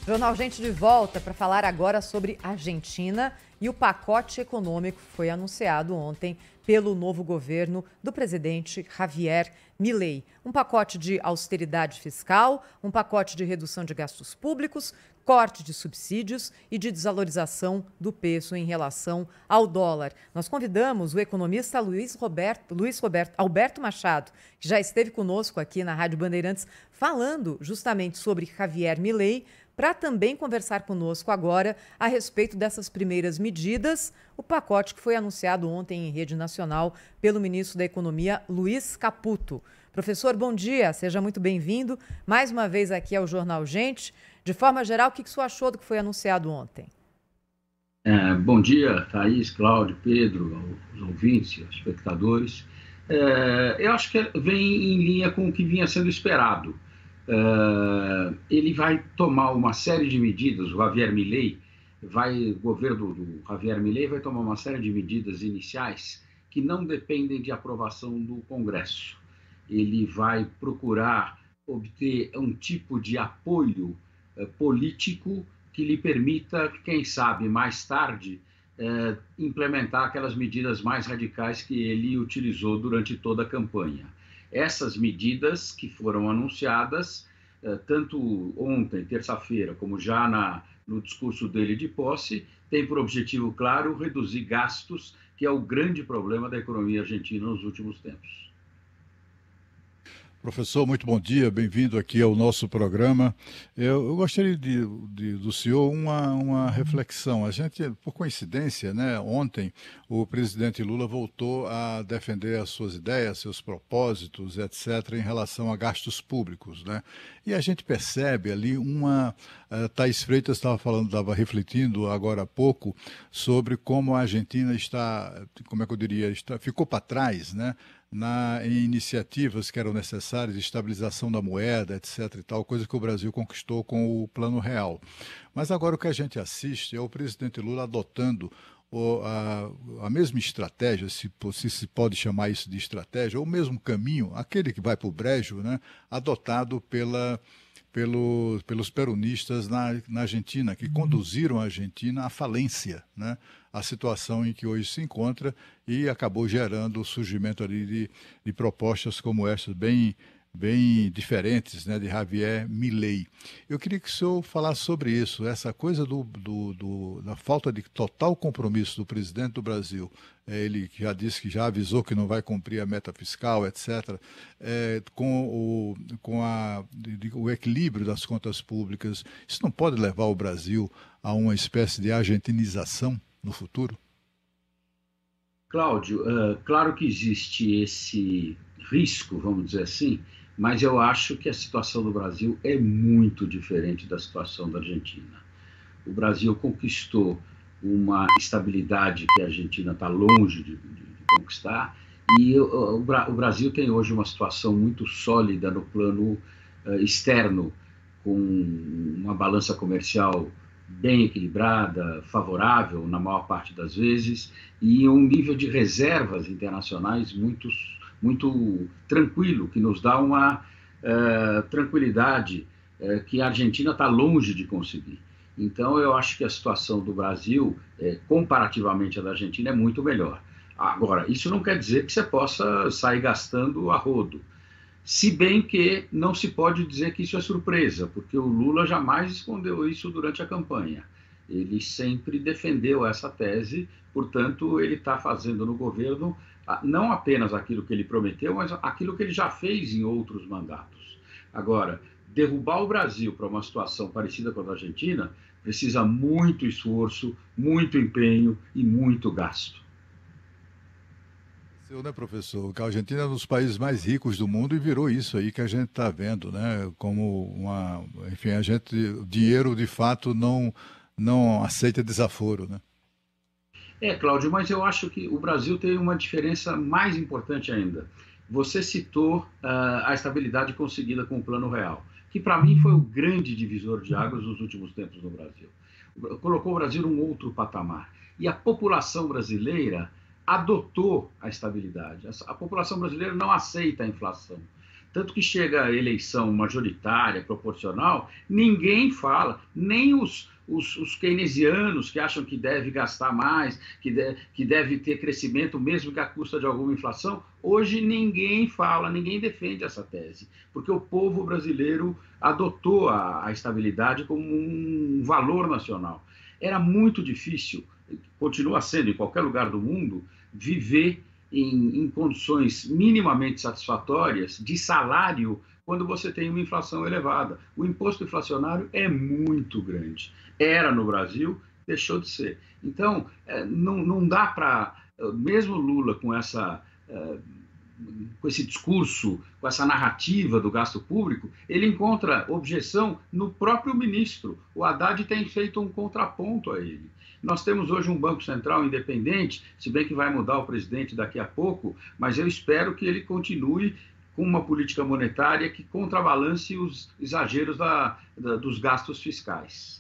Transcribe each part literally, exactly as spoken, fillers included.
Jornal Gente de volta para falar agora sobre Argentina e o pacote econômico foi anunciado ontem pelo novo governo do presidente Javier Milei. Um pacote de austeridade fiscal, um pacote de redução de gastos públicos, corte de subsídios e de desvalorização do peso em relação ao dólar. Nós convidamos o economista Luiz Roberto, Luiz Roberto Alberto Machado, que já esteve conosco aqui na Rádio Bandeirantes, falando justamente sobre Javier Milei, para também conversar conosco agora a respeito dessas primeiras medidas, o pacote que foi anunciado ontem em rede nacional pelo ministro da Economia, Luiz Caputo. Professor, bom dia, seja muito bem-vindo mais uma vez aqui ao Jornal Gente. De forma geral, o que o senhor achou do que foi anunciado ontem? É, bom dia, Thaís, Cláudio, Pedro, os ouvintes, os espectadores. É, eu acho que vem em linha com o que vinha sendo esperado. Uh, ele vai tomar uma série de medidas, o Javier Milei, vai, o governo do Javier Milei vai tomar uma série de medidas iniciais que não dependem de aprovação do Congresso. Ele vai procurar obter um tipo de apoio uh, político que lhe permita, quem sabe, mais tarde, uh, implementar aquelas medidas mais radicais que ele utilizou durante toda a campanha. Essas medidas que foram anunciadas, tanto ontem, terça-feira, como já na, no discurso dele de posse, têm por objetivo claro reduzir gastos, que é o grande problema da economia argentina nos últimos tempos. Professor, muito bom dia, bem-vindo aqui ao nosso programa. Eu, eu gostaria de, de, do senhor uma, uma reflexão. A gente, por coincidência, né, ontem o presidente Lula voltou a defender as suas ideias, seus propósitos, etcétera, em relação a gastos públicos, né? E a gente percebe ali uma... Uh, Thaís Freitas estava falando, estava refletindo agora há pouco sobre como a Argentina está, como é que eu diria, está, ficou para trás, né? Na, em iniciativas que eram necessárias, estabilização da moeda, etc e tal, coisa que o Brasil conquistou com o Plano Real. Mas agora o que a gente assiste é o presidente Lula adotando o, a, a mesma estratégia, se, se se pode chamar isso de estratégia, ou o mesmo caminho, aquele que vai para o brejo, né, adotado pela... Pelo, pelos peronistas na, na Argentina, que conduziram a Argentina à falência, né? A situação em que hoje se encontra e acabou gerando o surgimento ali de, de propostas como essas, bem, bem diferentes, né, de Javier Milei. Eu queria que o senhor falasse sobre isso, essa coisa do, do, do, da falta de total compromisso do presidente do Brasil. É, ele já disse que já avisou que não vai cumprir a meta fiscal, etcétera, é, com, o, com a, de, o equilíbrio das contas públicas. Isso não pode levar o Brasil a uma espécie de argentinização no futuro? Cláudio, uh, claro que existe esse risco, vamos dizer assim, mas eu acho que a situação do Brasil é muito diferente da situação da Argentina. O Brasil conquistou uma estabilidade que a Argentina está longe de, de, de conquistar, e o, o, o Brasil tem hoje uma situação muito sólida no plano uh, externo, com uma balança comercial bem equilibrada, favorável na maior parte das vezes, e um nível de reservas internacionais muito, muito tranquilo, que nos dá uma uh, tranquilidade uh, que a Argentina está longe de conseguir. Então, eu acho que a situação do Brasil, eh, comparativamente à da Argentina, é muito melhor. Agora, isso não quer dizer que você possa sair gastando a rodo. Se bem que não se pode dizer que isso é surpresa, porque o Lula jamais escondeu isso durante a campanha. Ele sempre defendeu essa tese, portanto, ele está fazendo no governo não apenas aquilo que ele prometeu, mas aquilo que ele já fez em outros mandatos. Agora, derrubar o Brasil para uma situação parecida com a da Argentina precisa muito esforço, muito empenho e muito gasto. Seu, né, professor? Que a Argentina é um dos países mais ricos do mundo e virou isso aí que a gente está vendo, né? Como uma, enfim, a gente, o dinheiro de fato não não aceita desaforo, né? É, Cláudio, mas eu acho que o Brasil tem uma diferença mais importante ainda. Você citou uh, a estabilidade conseguida com o Plano Real, que para mim foi o grande divisor de águas nos últimos tempos no Brasil. Colocou o Brasil num outro patamar. E a população brasileira adotou a estabilidade. A população brasileira não aceita a inflação. Tanto que chega a eleição majoritária, proporcional, ninguém fala, nem os, os, os keynesianos que acham que deve gastar mais, que, de, que deve ter crescimento mesmo que à custa de alguma inflação, hoje ninguém fala, ninguém defende essa tese, porque o povo brasileiro adotou a, a estabilidade como um valor nacional. Era muito difícil, continua sendo em qualquer lugar do mundo, viver em, em condições minimamente satisfatórias de salário quando você tem uma inflação elevada. O imposto inflacionário é muito grande. Era no Brasil, deixou de ser. Então, não, não dá para, mesmo Lula com essa... com esse discurso, com essa narrativa do gasto público, ele encontra objeção no próprio ministro. O Haddad tem feito um contraponto a ele. Nós temos hoje um Banco Central independente, se bem que vai mudar o presidente daqui a pouco, mas eu espero que ele continue com uma política monetária que contrabalance os exageros da, da, dos gastos fiscais.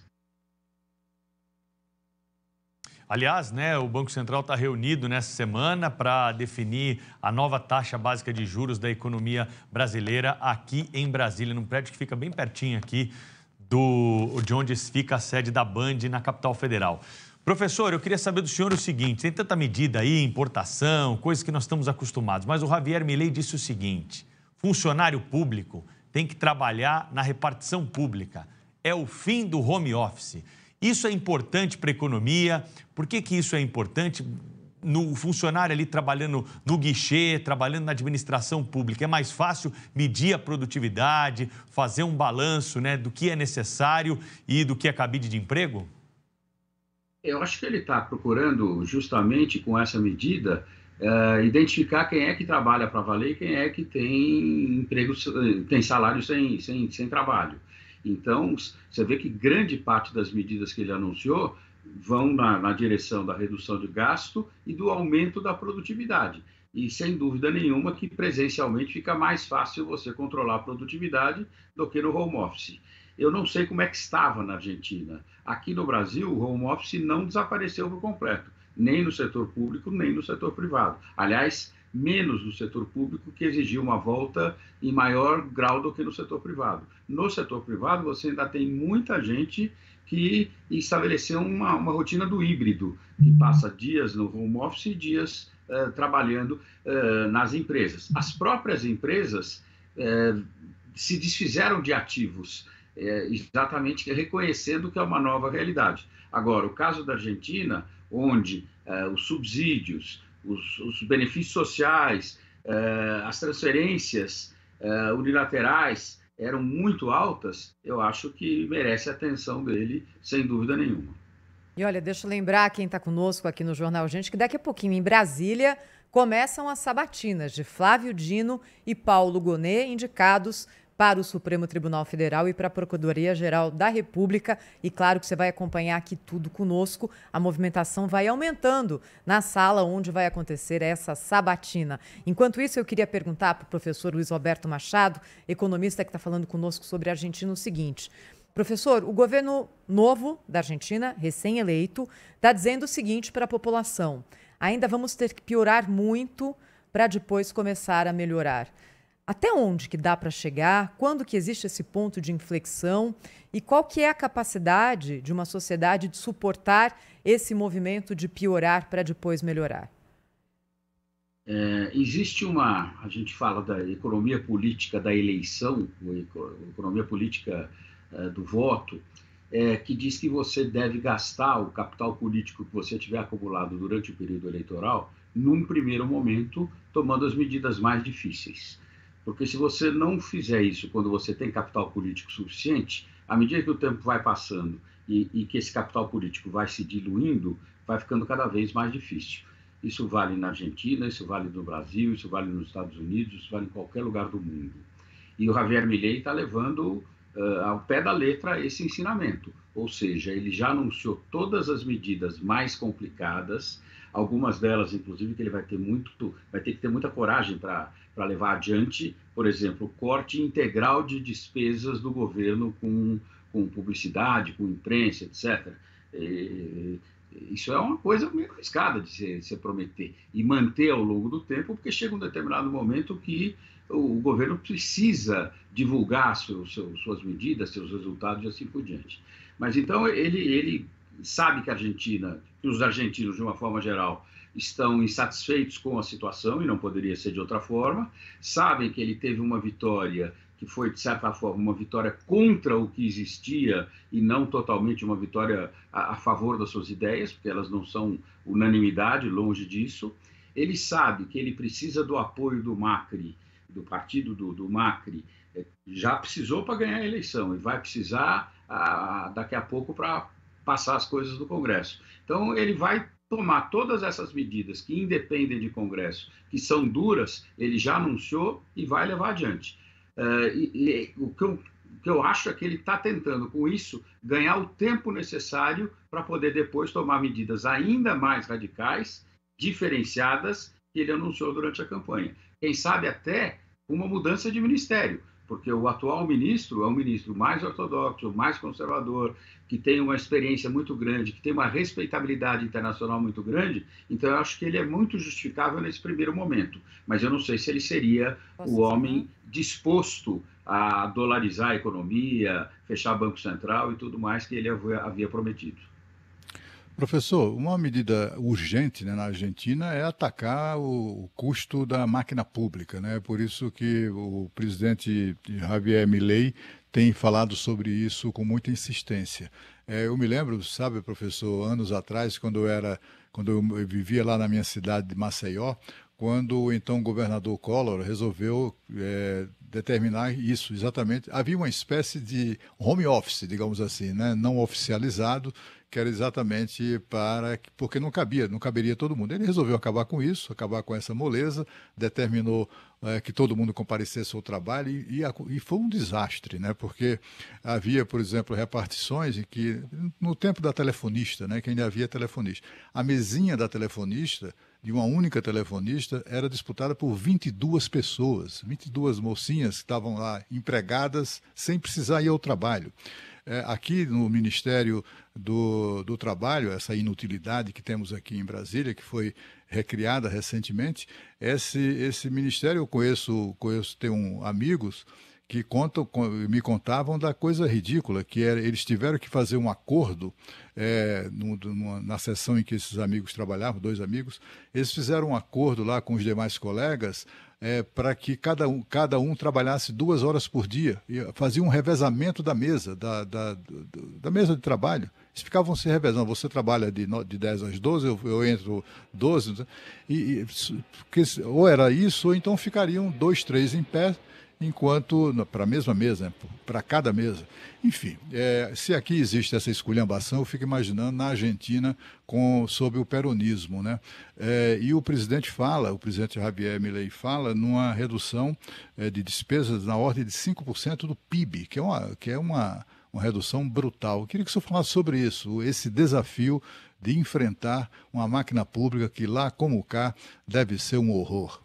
Aliás, né, o Banco Central está reunido nessa semana para definir a nova taxa básica de juros da economia brasileira aqui em Brasília, num prédio que fica bem pertinho aqui do, de onde fica a sede da Band, na capital federal. Professor, eu queria saber do senhor o seguinte, tem tanta medida aí, importação, coisas que nós estamos acostumados, mas o Javier Milei disse o seguinte, funcionário público tem que trabalhar na repartição pública, é o fim do home office. Isso é importante para a economia. Por que que isso é importante? No funcionário ali trabalhando no guichê, trabalhando na administração pública, é mais fácil medir a produtividade, fazer um balanço, né, do que é necessário e do que é cabide de emprego? Eu acho que ele está procurando, justamente com essa medida, uh, identificar quem é que trabalha para valer e quem é que tem empregos, tem salário sem, sem, sem trabalho. Então, você vê que grande parte das medidas que ele anunciou vão na, na direção da redução de gasto e do aumento da produtividade. E, sem dúvida nenhuma, que presencialmente fica mais fácil você controlar a produtividade do que no home office. Eu não sei como é que estava na Argentina. Aqui no Brasil, o home office não desapareceu por completo, nem no setor público, nem no setor privado. Aliás, menos no setor público, que exigiu uma volta em maior grau do que no setor privado. No setor privado, você ainda tem muita gente que estabeleceu uma, uma rotina do híbrido, que passa dias no home office e dias uh, trabalhando uh, nas empresas. As próprias empresas uh, se desfizeram de ativos, uh, exatamente reconhecendo que é uma nova realidade. Agora, o caso da Argentina, onde uh, os subsídios, Os, os benefícios sociais, eh, as transferências eh, unilaterais eram muito altas, eu acho que merece a atenção dele, sem dúvida nenhuma. E olha, deixa eu lembrar quem está conosco aqui no Jornal Gente, que daqui a pouquinho em Brasília começam as sabatinas de Flávio Dino e Paulo Gonet, indicados para o Supremo Tribunal Federal e para a Procuradoria-Geral da República. E claro que você vai acompanhar aqui tudo conosco. A movimentação vai aumentando na sala onde vai acontecer essa sabatina. Enquanto isso, eu queria perguntar para o professor Luiz Roberto Machado, economista que está falando conosco sobre a Argentina, o seguinte. Professor, o governo novo da Argentina, recém-eleito, está dizendo o seguinte para a população. Ainda vamos ter que piorar muito para depois começar a melhorar. Até onde que dá para chegar? Quando que existe esse ponto de inflexão? E qual que é a capacidade de uma sociedade de suportar esse movimento de piorar para depois melhorar? É, existe uma, a gente fala da economia política da eleição, economia política é, do voto, é, que diz que você deve gastar o capital político que você tiver acumulado durante o período eleitoral, num primeiro momento, tomando as medidas mais difíceis. Porque se você não fizer isso quando você tem capital político suficiente, à medida que o tempo vai passando e, e que esse capital político vai se diluindo, vai ficando cada vez mais difícil. Isso vale na Argentina, isso vale no Brasil, isso vale nos Estados Unidos, isso vale em qualquer lugar do mundo. E o Javier Milei está levando uh, ao pé da letra esse ensinamento. Ou seja, ele já anunciou todas as medidas mais complicadas, algumas delas, inclusive, que ele vai ter, muito, vai ter que ter muita coragem para para levar adiante, por exemplo, o corte integral de despesas do governo com, com publicidade, com imprensa, etcétera. E, isso é uma coisa meio arriscada de se, se prometer e manter ao longo do tempo, porque chega um determinado momento que o governo precisa divulgar seu, seu, suas medidas, seus resultados e assim por diante. Mas então ele, ele sabe que a Argentina, que os argentinos, de uma forma geral, estão insatisfeitos com a situação, e não poderia ser de outra forma, sabem que ele teve uma vitória que foi, de certa forma, uma vitória contra o que existia e não totalmente uma vitória a, a favor das suas ideias, porque elas não são unanimidade, longe disso. Ele sabe que ele precisa do apoio do Macri, do partido do, do Macri, já precisou para ganhar a eleição e vai precisar a, daqui a pouco para passar as coisas do Congresso. Então, ele vai tomar todas essas medidas que independem de Congresso, que são duras, ele já anunciou e vai levar adiante. Uh, e, e o, que eu, o que eu acho é que ele está tentando, com isso, ganhar o tempo necessário para poder depois tomar medidas ainda mais radicais, diferenciadas, que ele anunciou durante a campanha. Quem sabe até uma mudança de ministério, porque o atual ministro é um ministro mais ortodoxo, mais conservador, que tem uma experiência muito grande, que tem uma respeitabilidade internacional muito grande, então eu acho que ele é muito justificável nesse primeiro momento, mas eu não sei se ele seria Posso o homem falar? disposto a dolarizar a economia, fechar Banco Central e tudo mais que ele havia prometido. Professor, uma medida urgente, né, na Argentina é atacar o custo da máquina pública, né? Por isso que o presidente Javier Milei tem falado sobre isso com muita insistência. É, eu me lembro, sabe, professor, anos atrás, quando eu era, quando eu vivia lá na minha cidade de Maceió, quando o então governador Collor resolveu é, determinar isso exatamente. Havia uma espécie de home office, digamos assim, né, não oficializado, que era exatamente para... porque não cabia, não caberia todo mundo. Ele resolveu acabar com isso, acabar com essa moleza, determinou é, que todo mundo comparecesse ao trabalho e, e, e foi um desastre, né? Porque havia, por exemplo, repartições em que, no tempo da telefonista, né, que ainda havia telefonista, a mesinha da telefonista, de uma única telefonista, era disputada por vinte e duas pessoas, vinte e duas mocinhas que estavam lá empregadas sem precisar ir ao trabalho. É, aqui no Ministério do, do Trabalho, essa inutilidade que temos aqui em Brasília, que foi recriada recentemente, esse, esse ministério eu conheço, conheço tenho amigos que contam, me contavam da coisa ridícula, que era, eles tiveram que fazer um acordo é, no, numa, na sessão em que esses amigos trabalhavam, dois amigos, eles fizeram um acordo lá com os demais colegas é, para que cada um, cada um trabalhasse duas horas por dia, e fazia um revezamento da mesa, da, da, da mesa de trabalho. Eles ficavam se revezando, você trabalha de, de dez às doze, eu, eu entro doze, e, e, porque, ou era isso, ou então ficariam dois, três em pé, enquanto, para a mesma mesa, né, para cada mesa. Enfim, é, se aqui existe essa esculhambação, eu fico imaginando na Argentina com, sob o peronismo, né? É, e o presidente fala, o presidente Javier Milei fala numa redução é, de despesas na ordem de cinco por cento do P I B, que é uma, que é uma, uma redução brutal. Eu queria que o senhor falasse sobre isso, esse desafio de enfrentar uma máquina pública que lá como cá deve ser um horror.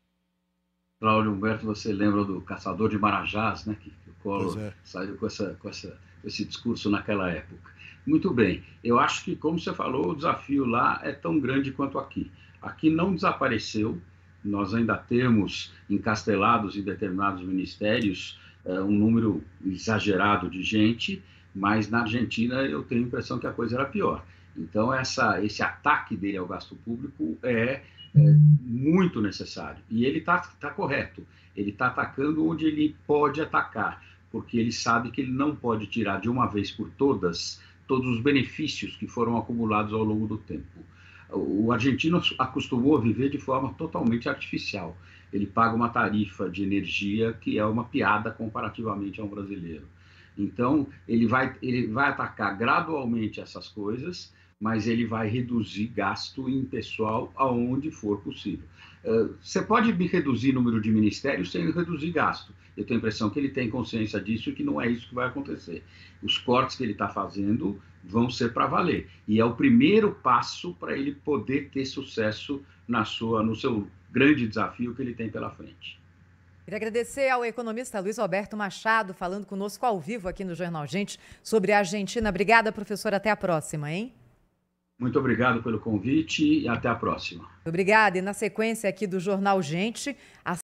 Cláudio Humberto, você lembra do Caçador de Marajás, né? Que o Collor é. saiu com, essa, com essa, esse discurso naquela época. Muito bem, eu acho que, como você falou, o desafio lá é tão grande quanto aqui. Aqui não desapareceu, nós ainda temos encastelados em determinados ministérios é, um número exagerado de gente, mas na Argentina eu tenho a impressão que a coisa era pior. Então, essa, esse ataque dele ao gasto público é... É muito necessário. E ele está tá correto. Ele está atacando onde ele pode atacar, porque ele sabe que ele não pode tirar de uma vez por todas todos os benefícios que foram acumulados ao longo do tempo. O argentino acostumou a viver de forma totalmente artificial. Ele paga uma tarifa de energia que é uma piada comparativamente a um brasileiro. Então, ele vai, ele vai atacar gradualmente essas coisas, mas ele vai reduzir gasto em pessoal aonde for possível. Uh, você pode reduzir o número de ministérios sem reduzir gasto. Eu tenho a impressão que ele tem consciência disso e que não é isso que vai acontecer. Os cortes que ele está fazendo vão ser para valer. E é o primeiro passo para ele poder ter sucesso na sua, no seu grande desafio que ele tem pela frente. Queria agradecer ao economista Luiz Roberto Machado, falando conosco ao vivo aqui no Jornal Gente sobre a Argentina. Obrigada, professor. Até a próxima, hein? Muito obrigado pelo convite e até a próxima. Obrigada. E na sequência aqui do Jornal Gente, a